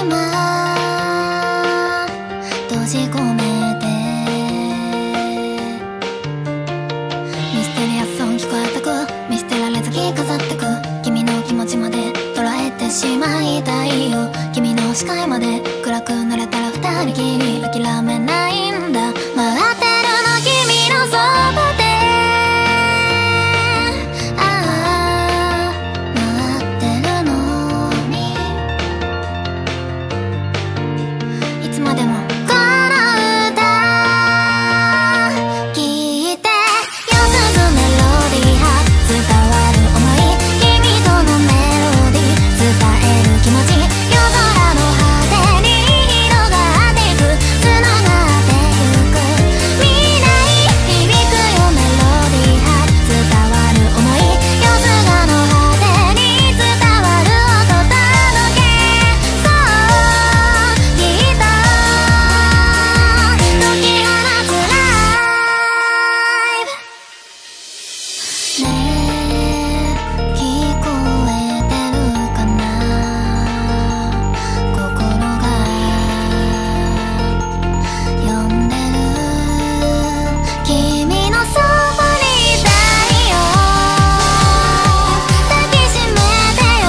閉じ込めてミステリアス音聞こえてく、見捨てられず着飾ってく、君の気持ちまで捉えてしまいたいよ。君の視界まで暗くなれたら二人きり、諦めないんだ。待ってるの君のそばで、待ってるのに、いつまでもこの歌聞いてよ。鈴メロディーは伝わる想い、君とのメロディー伝える気持ち、夜空の果てに広がっていく、繋がってゆく未来、響くよメロディーは伝わる想い、夜空の果てに伝わる音届け、そうきっと解き放つライブ。ねえ聞こえてるかな、心が呼んでる、君のそばにいたいよ。抱きしめてよ、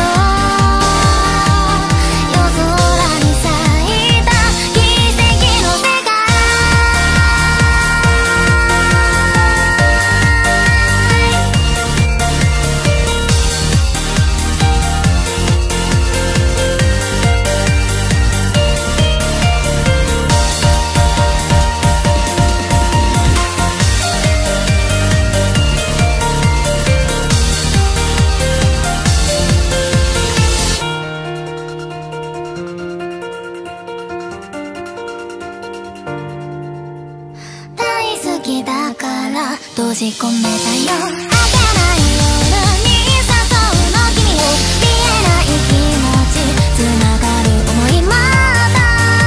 夜空に咲いた奇跡の世界。大好きだから閉じ込めたよ。明けない夜に誘うの君を、見えない気持ち繋がる想い、また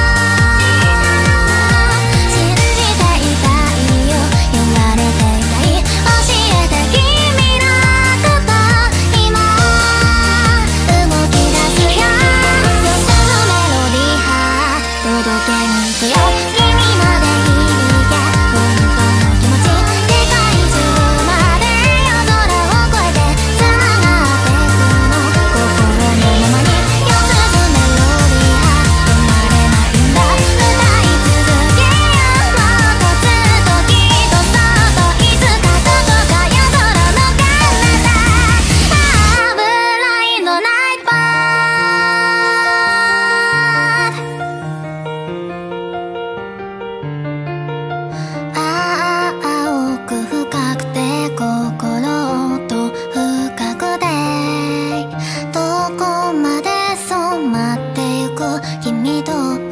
信じていたいよ、言われていたい、教えて君のこと今動き出すよ。夜空のメロディーは届けに行くよ、君まで響け本当の気持ち、世界中まで夜空を越えて繋がっていくの、心のままに。夜空のメロディーは止まれないんだ、歌い続けよう、もっとずっときっとそっといつかどこか夜空の彼方、ブラインドナイトパー、青く深くて心と深くて、どこまで染まってゆく君と